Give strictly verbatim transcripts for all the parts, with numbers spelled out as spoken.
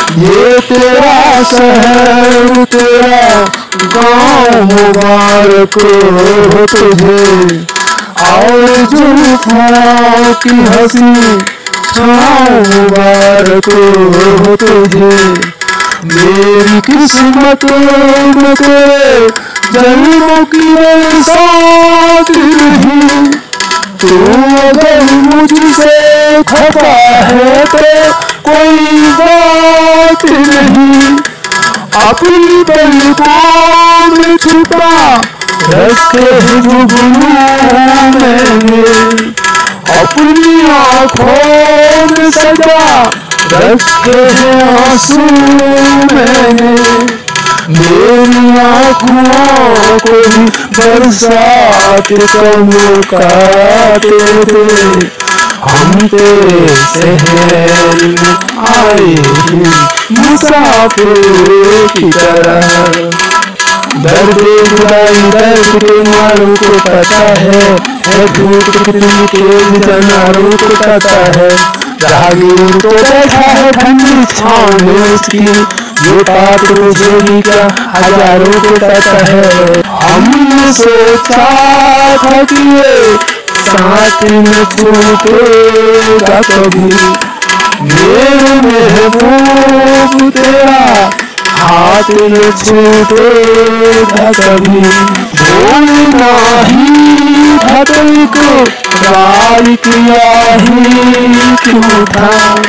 ये तेरा शहर तेरा गाँव मुबारक हो तुझे, और जुल्फों की हंसी छाँव मुबारक हो तुझे। मेरी किस्मत में तेरे जन्मों की साथ नहीं, तू अगर मुझसे खफा है तो कोई बात नहीं। अपनी पलकों में छुपा रखते हैं जुगनू मैंने, अपनी आँखों में सजा रखते हैं आंसू मैंने। मेरी आँखों को भी बरसात का मौका दे दे, हम तेरे शहर में आए हैं मुसाफिर की तरह। दर्द जुदाई दर्द बीमारों को पता है, है धूप कितनी तेज जनारों को पता है। राहगीर तो बैठा है ठंडी छाँव में उसकी, ये बात मुझे क्या हजारों को पता है। हमने सोचा था कि ये साथ न छूटेगा कभी, मेरे महबूब तेरा हाथ न छूटेगा कभी। बोलना ही था तुमको प्यार किया ही क्यों था,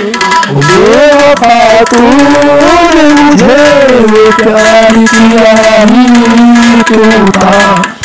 बेवफा तूने मुझे प्यार किया ही क्यों था।